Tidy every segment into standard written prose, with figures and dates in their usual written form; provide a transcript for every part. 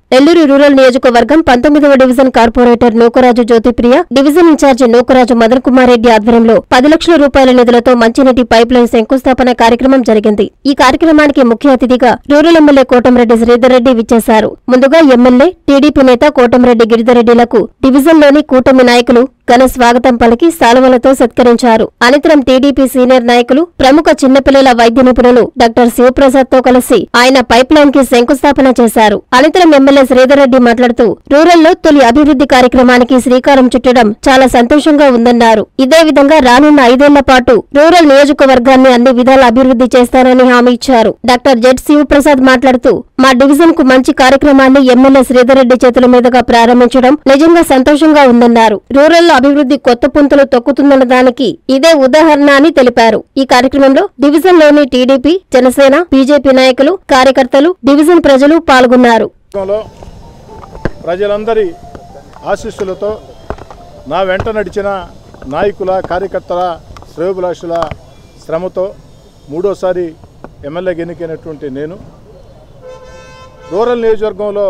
Nellore rural నియోజకవర్గం 19వ division corporator Nookaraju Jyothipriya, division in charge Nookaraju Madan Kumar Reddy ఆధ్వర్యంలో 10 లక్షల రూపాయల నిధులతో మంచినీటి పైప్ లైన్ శంకుస్థాపన కార్యక్రమం జరిగింది. ఈ కార్యక్రమానికి ముఖ్య అతిథిగా రూరల్ ఎమ్మెల్యే కోటంరెడ్డి శ్రీధర్ రెడ్డి విచ్చేశారు. ముందుగా ఎమ్మెల్యే, టీడీపీ నేత కోటంరెడ్డి గిరిధర్రెడ్డిలకు డివిజన్లోని కూటమి నాయకులు ఘన స్వాగతం పలికి శాలువలతో సత్కరించారు. అనంతరం టీడీపీ సీనియర్ నాయకులు, ప్రముఖ చిన్నపిల్లల వైద్య నిపుణులు డాక్టర్ శివప్రసాద్ తో కలిసి ఆయన పైప్ లైన్ కి శంకుస్థాపన చేశారు. అనంతరం ఎమ్మెల్యే శ్రీధర్ రెడ్డి మాట్లాడుతూ రూరల్లో తొలి అభివృద్ధి కార్యక్రమానికి శ్రీకారం చుట్టడం చాలా సంతోషంగా ఉందన్నారు. ఇదే విధంగా రానున్న 5 ఏళ్ల పాటు రూరల్ నియోజకవర్గాన్ని అన్ని విధాల అభివృద్ధి చేస్తానని హామీ ఇచ్చారు. డాక్టర్ జెడ్ శివప్రసాద్ మాట్లాడుతూ మా డివిజన్ కు మంచి కార్యక్రమాన్ని ఎమ్మెల్యే శ్రీధర్ రెడ్డి చేతుల మీదుగా ప్రారంభించడం నిజంగా సంతోషంగా ఉందన్నారు. రూరల్లో అభివృద్ధి కొత్త పుంతలు తొక్కుతుందన్న దానికి ఇదే ఉదాహరణ అని తెలిపారు. ఈ కార్యక్రమంలో డివిజన్లోని టీడీపీ, జనసేన, బీజేపీ నాయకులు, కార్యకర్తలు, డివిజన్ ప్రజలు పాల్గొన్నారు. ప్రజలందరి ఆశీస్సులతో నా వెంట నడిచిన నాయకుల, కార్యకర్తల, శ్రేయోభిలాషుల శ్రమతో మూడోసారి ఎమ్మెల్యేగా ఎన్నికైనటువంటి నేను రూరల్ నియోజకవర్గంలో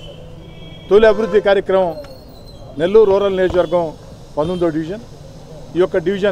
తొలి అభివృద్ధి కార్యక్రమం నెల్లూరు రూరల్ నియోజకవర్గం 19వ డివిజన్. ఈ యొక్క డివిజన్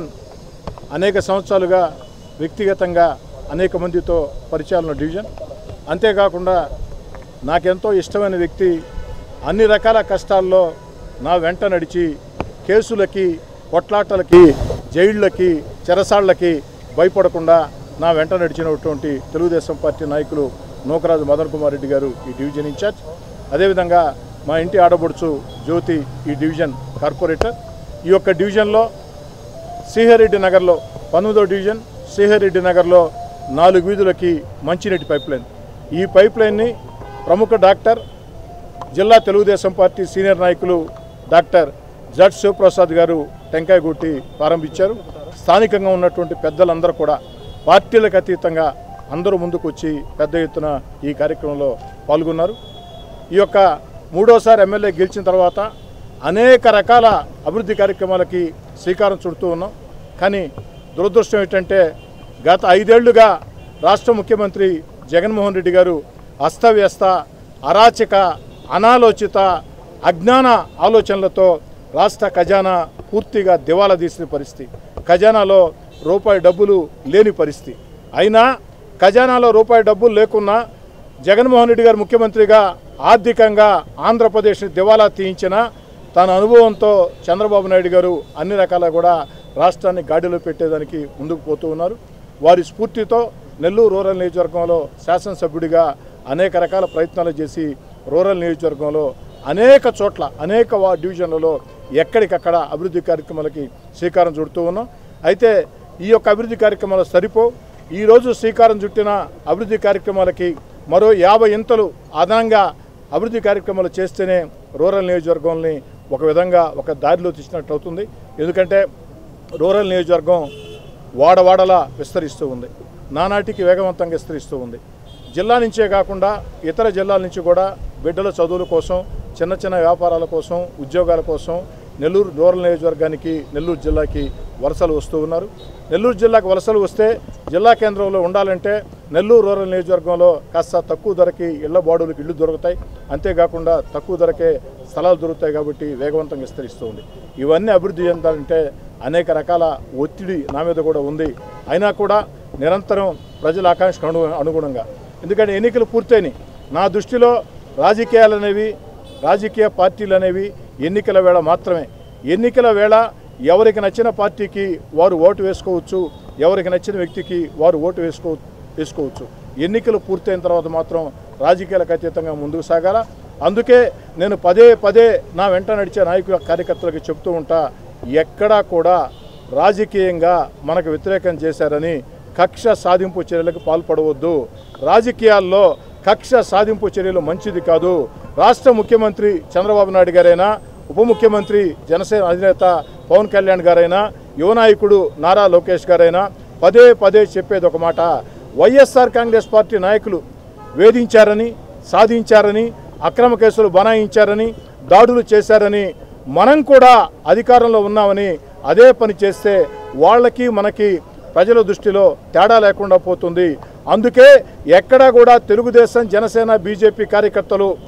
అనేక సంవత్సరాలుగా వ్యక్తిగతంగా అనేక మందితో పరిచయాలున్న డివిజన్. అంతేకాకుండా నాకెంతో ఇష్టమైన వ్యక్తి అన్ని రకాల కష్టాల్లో నా వెంట నడిచి కేసులకి, కొట్లాటలకి, జైళ్ళకి, చెరసాళ్లకి భయపడకుండా నా వెంట నడిచినటువంటి తెలుగుదేశం పార్టీ నాయకులు నూకరాజు మదన్ కుమార్ రెడ్డి గారు ఈ డివిజన్ ఇన్ఛార్జ్. అదేవిధంగా మా ఇంటి ఆడబడుచు జ్యోతి ఈ డివిజన్ కార్పొరేటర్. ఈ యొక్క డివిజన్లో శ్రీహరెడ్డి నగర్లో 19వ డివిజన్ శ్రీహరెడ్డి నగర్లో 4 వీధులకి మంచినీటి పైప్ లైన్. ఈ పైప్ లైన్ని ప్రముఖ డాక్టర్, జిల్లా తెలుగుదేశం పార్టీ సీనియర్ నాయకులు డాక్టర్ జడ్ శివప్రసాద్ గారు టెంకాయ కొట్టి ప్రారంభించారు. స్థానికంగా ఉన్నటువంటి పెద్దలందరూ కూడా పార్టీలకు అతీతంగా అందరూ ముందుకు వచ్చి పెద్ద ఎత్తున ఈ కార్యక్రమంలో పాల్గొన్నారు. ఈ యొక్క మూడోసారి ఎమ్మెల్యే గెలిచిన తర్వాత అనేక రకాల అభివృద్ధి కార్యక్రమాలకి శ్రీకారం చుడుతూ ఉన్నాం. కానీ దురదృష్టం ఏంటంటే గత 5 ఏళ్లుగా రాష్ట్ర ముఖ్యమంత్రి జగన్మోహన్ రెడ్డి గారు అస్తవ్యస్త, అరాచక, అనాలోచిత, అజ్ఞాన ఆలోచనలతో రాష్ట్ర ఖజానా పూర్తిగా దివాలా తీసిన పరిస్థితి. ఖజానాలో రూపాయి డబ్బులు లేని పరిస్థితి. అయినా ఖజానాలో రూపాయి డబ్బులు లేకున్నా జగన్మోహన్ రెడ్డి గారు ముఖ్యమంత్రిగా ఆర్థికంగా ఆంధ్రప్రదేశ్ని దివాలా తీయించిన తన అనుభవంతో చంద్రబాబు నాయుడు గారు అన్ని రకాల కూడా రాష్ట్రాన్ని గాడిలో పెట్టేదానికి ముందుకు పోతూ ఉన్నారు. వారి స్ఫూర్తితో నెల్లూరు రూరల్ నియోజకవర్గంలో శాసనసభ్యుడిగా అనేక రకాల ప్రయత్నాలు చేసి రూరల్ నియోజకవర్గంలో అనేక చోట్ల, అనేక డివిజన్లలో ఎక్కడికక్కడ అభివృద్ధి కార్యక్రమాలకి శ్రీకారం చుడుతూ ఉన్నాం. అయితే ఈ యొక్క అభివృద్ధి కార్యక్రమాలు సరిపో. ఈరోజు శ్రీకారం చుట్టిన అభివృద్ధి కార్యక్రమాలకి మరో 50 ఇంతలు అదనంగా అభివృద్ధి కార్యక్రమాలు చేస్తేనే రూరల్ నియోజకవర్గాన్ని ఒక విధంగా ఒక దారిలో తీసినట్టు అవుతుంది. ఎందుకంటే రూరల్ నియోజకవర్గం వాడవాడలా విస్తరిస్తూ ఉంది, నానాటికి వేగవంతంగా విస్తరిస్తూ ఉంది. జిల్లా నుంచే కాకుండా ఇతర జిల్లాల నుంచి కూడా బిడ్డల చదువుల కోసం, చిన్న చిన్న వ్యాపారాల కోసం, ఉద్యోగాల కోసం నెల్లూరు రూరల్ నియోజకవర్గానికి, నెల్లూరు జిల్లాకి వలసలు వస్తూ ఉన్నారు. నెల్లూరు జిల్లాకు వలసలు వస్తే జిల్లా కేంద్రంలో ఉండాలంటే నెల్లూరు రూరల్ నియోజకవర్గంలో కాస్త తక్కువ ధరకి ఇళ్ల బాడులకు ఇళ్ళు దొరుకుతాయి. అంతేకాకుండా తక్కువ ధరకే స్థలాలు దొరుకుతాయి. కాబట్టి వేగవంతంగా విస్తరిస్తూ ఉంది. ఇవన్నీ అభివృద్ధి చెందాలంటే అనేక రకాల ఒత్తిడి నా మీద కూడా ఉంది. అయినా కూడా నిరంతరం ప్రజల ఆకాంక్షకు అనుగుణంగా, ఎందుకంటే ఎన్నికలు పూర్తయినాయి. నా దృష్టిలో రాజకీయాలనేవి, రాజకీయ పార్టీలు అనేవి ఎన్నికల వేళ మాత్రమే. ఎన్నికల వేళ ఎవరికి నచ్చిన పార్టీకి వారు ఓటు వేసుకోవచ్చు, ఎవరికి నచ్చిన వ్యక్తికి వారు ఓటు వేసుకోవచ్చు. ఎన్నికలు పూర్తయిన తర్వాత మాత్రం రాజకీయాలకు అతీతంగా ముందుకు సాగాల. అందుకే నేను పదే నా వెంట నడిచే నాయకుల, కార్యకర్తలకు చెప్తూ ఉంటా, ఎక్కడా కూడా రాజకీయంగా మనకు వ్యతిరేకం చేశారని కక్ష సాధింపు చర్యలకు పాల్పడవద్దు. రాజకీయాల్లో కక్ష సాధింపు చర్యలు మంచిది కాదు. రాష్ట్ర ముఖ్యమంత్రి చంద్రబాబు నాయుడు గారైనా, ఉప ముఖ్యమంత్రి జనసేన అధినేత పవన్ కళ్యాణ్ గారైనా, యువ నాయకుడు నారా లోకేష్ గారైనా పదే చెప్పేది ఒక మాట, వైఎస్ఆర్ కాంగ్రెస్ పార్టీ నాయకులు వేధించారని, సాధించారని, అక్రమ కేసులు బనాయించారని, దాడులు చేశారని, మనం కూడా అధికారంలో ఉన్నామని అదే పని చేస్తే వాళ్ళకి మనకి ప్రజల దృష్టిలో తేడా లేకుండా పోతుంది. అందుకే ఎక్కడా కూడా తెలుగుదేశం, జనసేన, బీజేపీ కార్యకర్తలు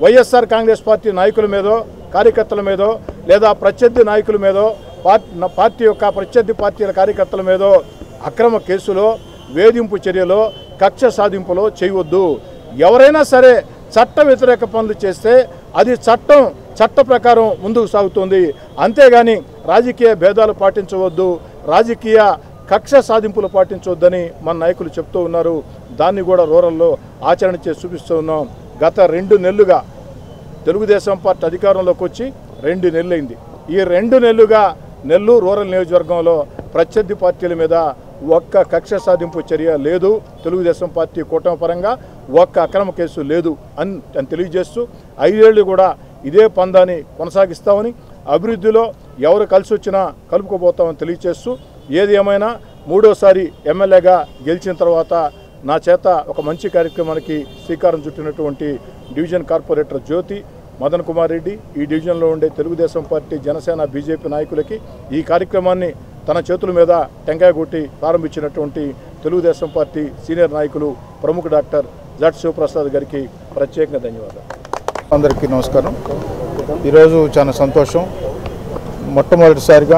వైఎస్ఆర్ కాంగ్రెస్ పార్టీ నాయకుల మీదో కార్యకర్తల మీదో లేదా ప్రత్యర్థి నాయకుల మీదో పార్టీ యొక్క ప్రత్యర్థి పార్టీల కార్యకర్తల మీదో అక్రమ కేసులో వేధింపు చర్యలో కక్ష సాధింపులో చేయవద్దు. ఎవరైనా సరే చట్ట వ్యతిరేక పనులు చేస్తే అది చట్ట ప్రకారం ముందుకు సాగుతుంది. అంతేగాని రాజకీయ భేదాలు పాటించవద్దు, రాజకీయ కక్ష సాధింపులు పాటించవద్దని మన నాయకులు చెప్తూ ఉన్నారు. దాన్ని కూడా రూరల్లో ఆచరణ చేసి చూపిస్తూ ఉన్నాం. గత 2 నెలలుగా తెలుగుదేశం పార్టీ అధికారంలోకి వచ్చి 2 నెలలైంది. ఈ 2 నెలలుగా నెల్లూరు రూరల్ నియోజకవర్గంలో ప్రత్యర్థి పార్టీల మీద ఒక్క కక్ష సాధింపు చర్య లేదు. తెలుగుదేశం పార్టీ కూటమి పరంగా ఒక్క అక్రమ కేసు లేదు అని తెలియజేస్తూ 5 ఏళ్ళు కూడా ఇదే పందాన్ని కొనసాగిస్తామని, అభివృద్ధిలో ఎవరు కలిసి వచ్చినా కలుపుకోబోతామని తెలియజేస్తూ, ఏది ఏమైనా 3వసారి ఎమ్మెల్యేగా గెలిచిన తర్వాత నా చేత ఒక మంచి కార్యక్రమానికి శ్రీకారం చుట్టినటువంటి డివిజన్ కార్పొరేటర్ జ్యోతి మదన్ కుమార్ రెడ్డి, ఈ డివిజన్లో ఉండే తెలుగుదేశం పార్టీ, జనసేన, బీజేపీ నాయకులకి ఈ కార్యక్రమాన్ని తన చేతుల మీద టెంకాయ కొట్టి ప్రారంభించినటువంటి తెలుగుదేశం పార్టీ సీనియర్ నాయకులు ప్రముఖ డాక్టర్ జట్ శివప్రసాద్ గారికి ప్రత్యేకంగా ధన్యవాదాలు. అందరికీ నమస్కారం. ఈరోజు చాలా సంతోషం. మొట్టమొదటిసారిగా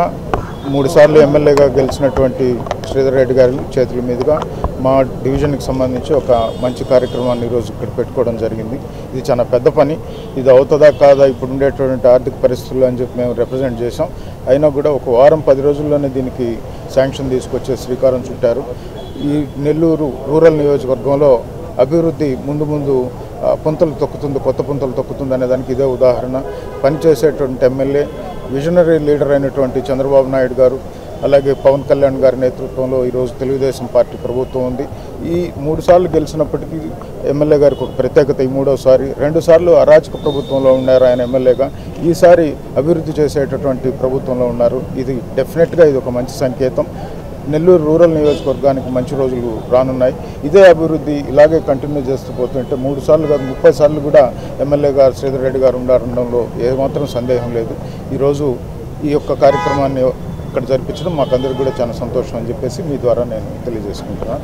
3 సార్లు ఎమ్మెల్యేగా గెలిచినటువంటి శ్రీధర్ రెడ్డి గారి చేతుల మీదుగా మా డివిజన్కి సంబంధించి ఒక మంచి కార్యక్రమాన్ని ఈరోజు ఇక్కడ పెట్టుకోవడం జరిగింది. ఇది చాలా పెద్ద పని. ఇది అవుతుందా కాదా ఇప్పుడు ఉండేటువంటి ఆర్థిక పరిస్థితులు అని చెప్పి మేము రిప్రజెంట్ చేసాం. అయినా కూడా ఒక వారం 10 రోజుల్లోనే దీనికి శాంక్షన్ తీసుకొచ్చే శ్రీకారం చుట్టారు. ఈ నెల్లూరు రూరల్ నియోజకవర్గంలో అభివృద్ధి ముందు పుంతలు తొక్కుతుంది, కొత్త పుంతలు తొక్కుతుంది అనే దానికి ఇదే ఉదాహరణ. పనిచేసేటువంటి ఎమ్మెల్యే, విజనరీ లీడర్ అయినటువంటి చంద్రబాబు నాయుడు గారు, అలాగే పవన్ కళ్యాణ్ గారి నేతృత్వంలో ఈరోజు తెలుగుదేశం పార్టీ ప్రభుత్వం ఉంది. ఈ 3 సార్లు గెలిచినప్పటికీ ఎమ్మెల్యే గారికి ఒక ప్రత్యేకత. ఈ 3వసారి 2 సార్లు అరాచక ప్రభుత్వంలో ఉన్నారు ఆయన ఎమ్మెల్యేగా, ఈసారి అభివృద్ధి చేసేటటువంటి ప్రభుత్వంలో ఉన్నారు. ఇది డెఫినెట్గా ఇది ఒక మంచి సంకేతం. నెల్లూరు రూరల్ నియోజకవర్గానికి మంచి రోజులు రానున్నాయి. ఇదే అభివృద్ధి ఇలాగే కంటిన్యూ చేస్తూ పోతుంటే 3 సార్లు కాదు 30 సార్లు కూడా ఎమ్మెల్యే గారు శ్రీధర్ రెడ్డి గారు ఉండారనడంలో ఏమాత్రం సందేహం లేదు. ఈరోజు ఈ యొక్క కార్యక్రమాన్ని ఇక్కడ జరిపించడం మాకందరికీ కూడా చాలా సంతోషం అని చెప్పేసి మీ ద్వారా నేను తెలియజేసుకుంటున్నాను.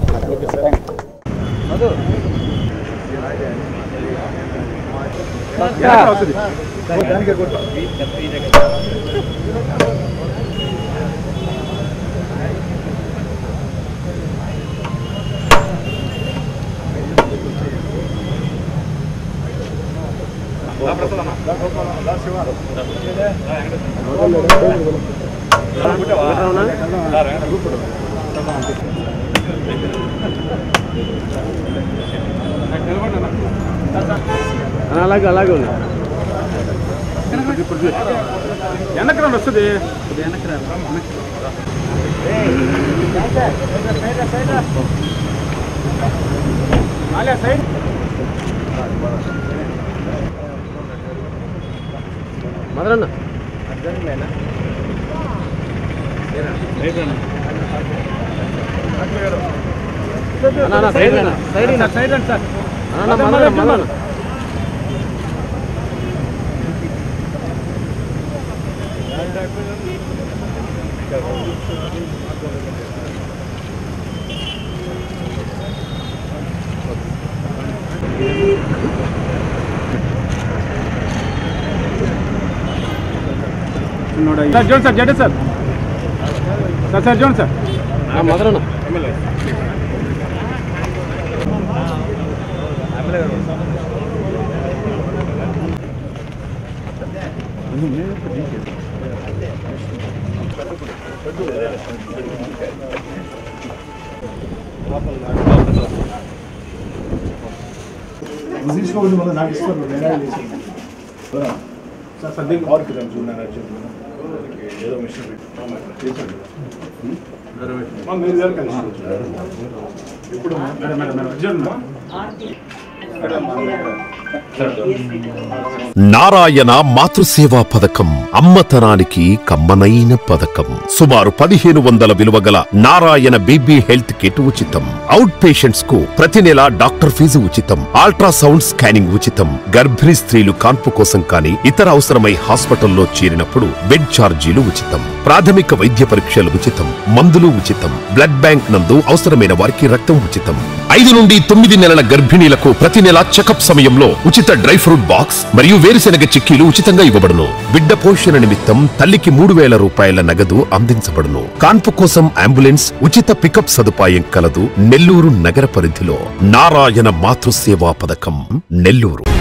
అలాగే ఉన్నా వెనక్కి వస్తుంది. మదరన్న సైడ్ సార్ జోన్ సార్ జడే సార్ సార్ జోన్ సార్ మదరన్న నారాయణ మాతృసేవా పథకం అమ్మతనానికి కమ్మనైన పథకం. సుమారు 1500 విలువగల నారాయణ బేబీ హెల్త్ కిట్ ఉచితం. అవుట్ పేషెంట్స్ కు ప్రతి నెల డాక్టర్ ఫీజు ఉచితం. అల్ట్రాసౌండ్ స్కానింగ్ ఉచితం. గర్భిణీ స్త్రీలు కాన్పు కోసం కానీ ఇతర అవసరమై హాస్పిటల్లో చేరినప్పుడు బెడ్ ఛార్జీలు ఉచితం. ప్రాథమిక వైద్య పరీక్షలు ఉచితం. మందులు ఉచితం. బ్లడ్ బ్యాంక్ నందు అవసరమైన వారికి రక్తం ఉచితం. 5 నుండి 9 నెలల గర్భిణీలకు ప్రతి నెల చెకప్ సమయంలో ఉచిత డ్రై ఫ్రూట్ బాక్స్ మరియు వేరుశెనగ చిక్కీలు ఉచితంగా ఇవ్వబడును. బిడ్డ పోషణ నిమిత్తం తల్లికి 3,000 రూపాయల నగదు అందించబడును. కాన్పు కోసం అంబులెన్స్ ఉచిత పికప్ సదుపాయం కలదు. నెల్లూరు నగర పరిధిలో నారాయణ మాతృసేవా పథకం నెల్లూరు.